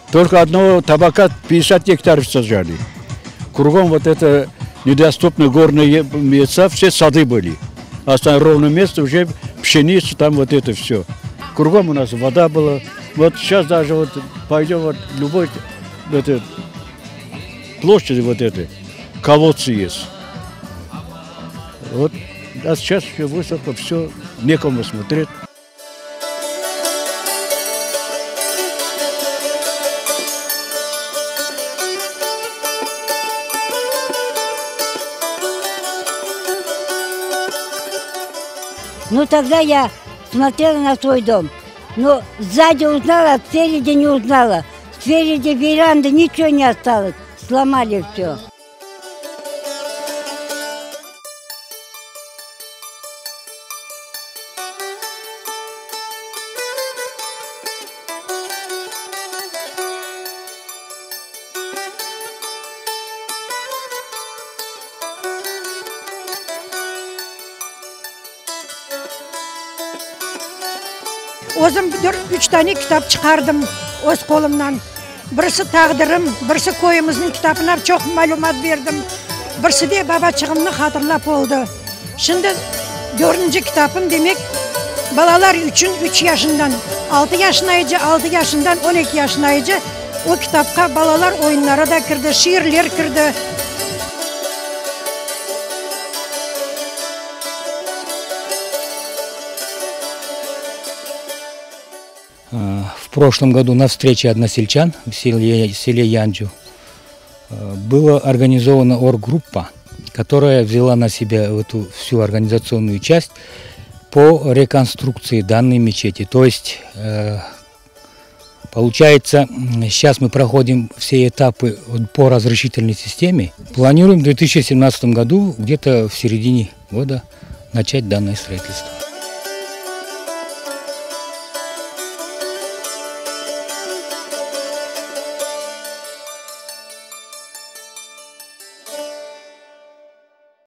Только одного табака 50 гектаров сажали. Кругом вот это недоступные горные места, все сады были. А остальное ровное место уже пшеница, там вот это все. Кругом у нас вода была. Вот сейчас даже вот пойдем вот любой это, площади вот этой, колодцы есть. Вот, а сейчас еще высоко, все, некому смотреть. Ну, тогда я смотрела на свой дом. Но сзади узнала, а спереди не узнала. Спереди веранды ничего не осталось. Сломали все. Өзім 3 tane kitap çıkardım öz kolumdan. Birisi taqdirim, birisi koyumuzun kitabına çok malumat verdim. Birisi de babacığımını hatırlap oldu. Şimdi 4. kitabım demek balalar üçün 3 yaşından 6 yaşındayıcı, 6 yaşından 12 yaşındayıcı o kitapka balalar oyunlara da kirdi, şiirler kirdi. В прошлом году на встрече односельчан в селе Янджу была организована орггруппа, которая взяла на себя эту всю организационную часть по реконструкции данной мечети. То есть, получается, сейчас мы проходим все этапы по разрешительной системе. Планируем в 2017 году, где-то в середине года, начать данное строительство.